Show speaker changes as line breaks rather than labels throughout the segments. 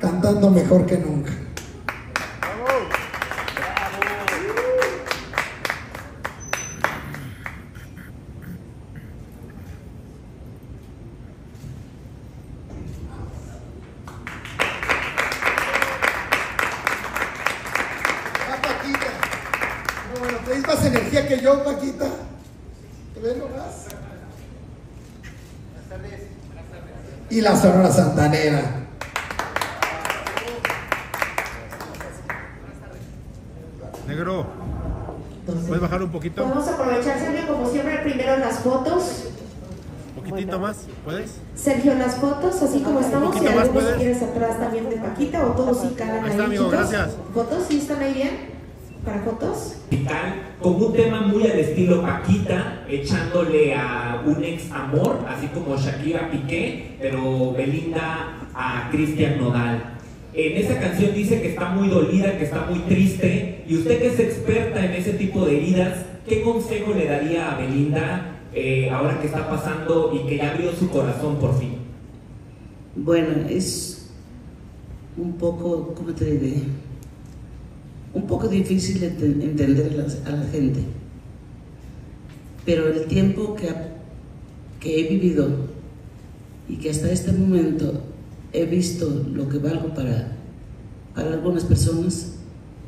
cantando mejor que nunca. Bueno, ¿tenéis más energía que yo, Paquita? ¿Te ves nomás? Y la Sonora Santanera.
Negro, ¿puedes bajar un poquito?
Podemos aprovechar, Sergio, como siempre, primero las fotos.
¿Un poquitito más? ¿Puedes?
Sergio, las fotos, así como estamos, y
poquito más,
algunos si
¿puedes?
quieres atrás también de Paquita, o todos sí caben
Ahí
ahí,
está, amigo,
chicos.
gracias.
¿Fotos? ¿Sí están ahí bien? ¿Para fotos?
Con un tema muy al estilo Paquita, echándole a un ex amor, así como Shakira a Piqué, pero Belinda a Cristian Nodal. En esa canción dice que está muy dolida, que está muy triste, y usted que es experta en ese tipo de heridas, ¿qué consejo le daría a Belinda ahora que está pasando y que ya abrió su corazón por fin?
Bueno, es un poco, ¿cómo te diré? Un poco difícil entender a la gente, pero el tiempo que he vivido y que hasta este momento he visto lo que valgo para algunas personas,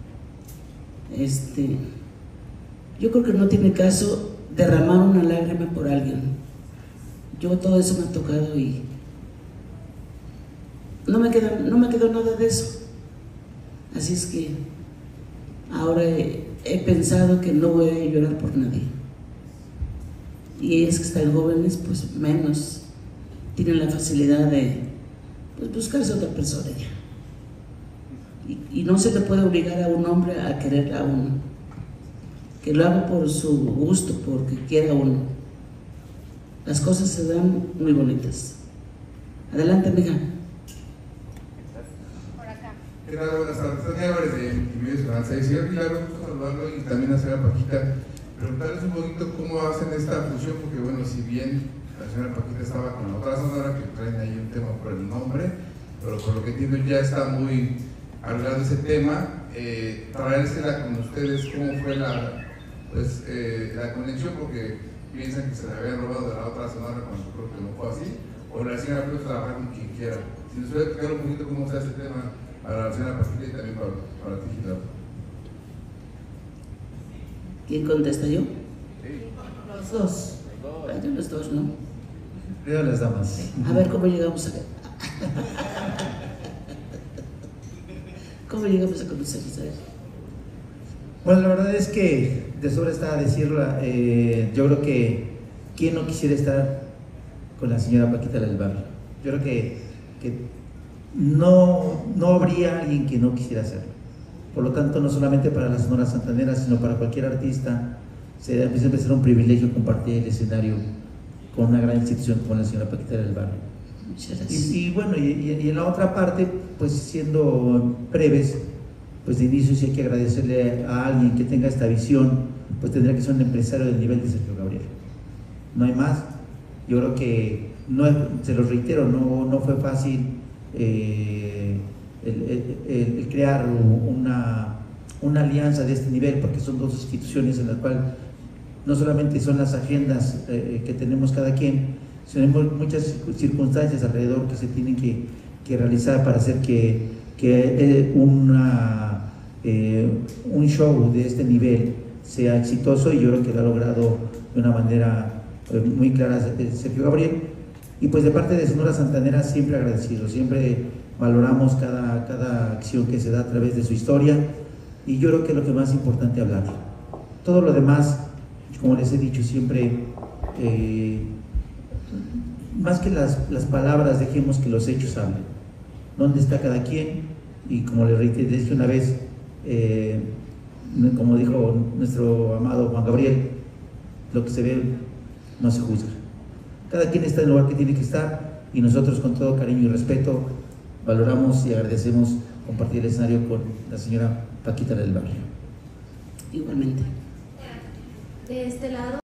yo creo que no tiene caso derramar una lágrima por alguien. Yo todo eso me ha tocado y no me quedó nada de eso. Así es que ahora he pensado que no voy a llorar por nadie. Y es que están jóvenes, pues menos tienen la facilidad de buscarse otra persona ya. Y no se le puede obligar a un hombre a querer a uno. Que lo haga por su gusto, porque quiera a uno. Las cosas se dan muy bonitas. Adelante, mija.
¿Qué tal? Buenas tardes. Soy Álvarez de Multimedia Esperanza. Y señor Milagro, gusto saludarlo y también a la señora Paquita. Preguntarles un poquito cómo hacen esta fusión, porque bueno, si bien la señora Paquita estaba con la otra sonora, que traen ahí un tema por el nombre, pero por lo que entiendo ya está muy arreglado ese tema, traérsela con ustedes, ¿cómo fue la conexión? Porque piensan que se la habían robado de la otra sonora cuando creo que no fue así, o la señora puede trabajar con quien quiera. Si nos puede explicar un poquito cómo se hace el tema para la señora Paquita y también para ti, Gilberto.
¿Quién contesta, yo?
Sí.
Los dos.
Ay, yo los dos, ¿no?
Primero las damas.
A ver cómo llegamos a ver. ¿Cómo llegamos a conocerlos? A ver.
Bueno, la verdad es que de sobra está decirlo, yo creo que ¿quién no quisiera estar con la señora Paquita del Barrio? Yo creo que no habría alguien que no quisiera hacerlo. Por lo tanto, no solamente para la Sonora Santanera, sino para cualquier artista, siempre será un privilegio compartir el escenario con una gran institución como la señora Paquita del Barrio.
Muchas gracias.
Y bueno, y en la otra parte, pues siendo breves, pues de inicio sí hay que agradecerle a alguien que tenga esta visión, pues tendría que ser un empresario del nivel de Sergio Gabriel. No hay más. Yo creo que, se los reitero, no fue fácil el crear una alianza de este nivel, porque son dos instituciones en las cuales no solamente son las agendas que tenemos cada quien, sino hay muchas circunstancias alrededor que se tienen que realizar para hacer que un show de este nivel sea exitoso, y yo creo que lo ha logrado de una manera muy clara Sergio Gabriel. Y pues de parte de Sonora Santanera siempre agradecido, siempre valoramos cada acción que se da a través de su historia, y yo creo que es lo que más importante hablar. Todo lo demás, como les he dicho siempre, más que las palabras, dejemos que los hechos hablen. ¿Dónde está cada quien? Y como le dije una vez, como dijo nuestro amado Juan Gabriel, lo que se ve no se juzga. Cada quien está en el lugar que tiene que estar, y nosotros con todo cariño y respeto valoramos y agradecemos compartir el escenario con la señora Paquita del Barrio.
Igualmente.
De este lado.